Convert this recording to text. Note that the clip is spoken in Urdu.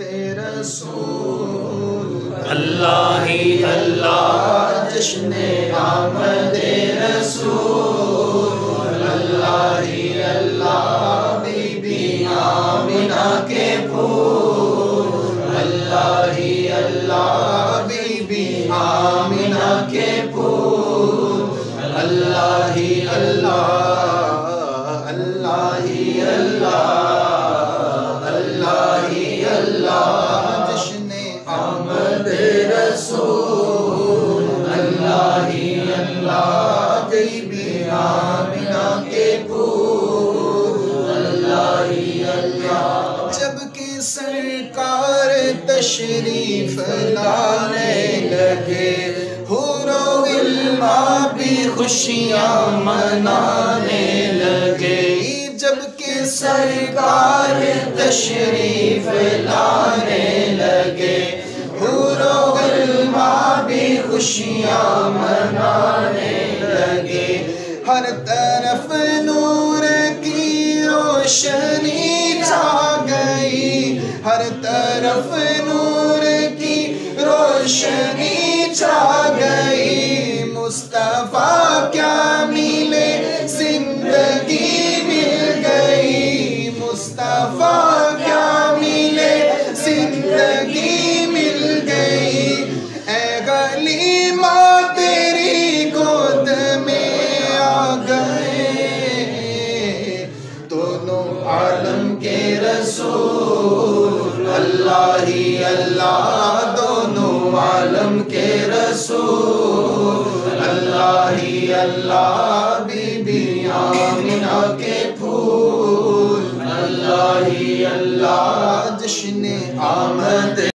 رسول اللہ ہی اللہ، جشن آمد رسول اللہ ہی اللہ، بی بی آمنہ کے پھول اللہ ہی اللہ، بی بی آمنہ کے پھول اللہ ہی اللہ، اللہ ہی اللہ، اللہ ہی اللہ، جشن آمد رسول اللہ ہی اللہ، بی بی آمنہ کے پھول اللہ ہی اللہ۔ جب کہ سرکار تشریف لانے لگے، حور و غلمان بھی خوشیاں منانے لگے، جب کہ سرکار تشریف لانے لگے، حور و غلمان بھی خوشیاں منانے لگے، ہر طرف نور کی روشنی چھا گئی، ہر طرف نور کی روشنی چھا گئی، مصطفیٰ کیا ملے زندگی مل گئی، مصطفیٰ کیا ملے زندگی مل گئی، اے غلیمہ تیری گود میں آ گئے دونوں عالم کے رسول اللہ ہی اللہ، دونوں عالم کے رسول اللہ ہی اللہ، بی بی آمنہ کے پھول اللہ ہی اللہ، جشن آمد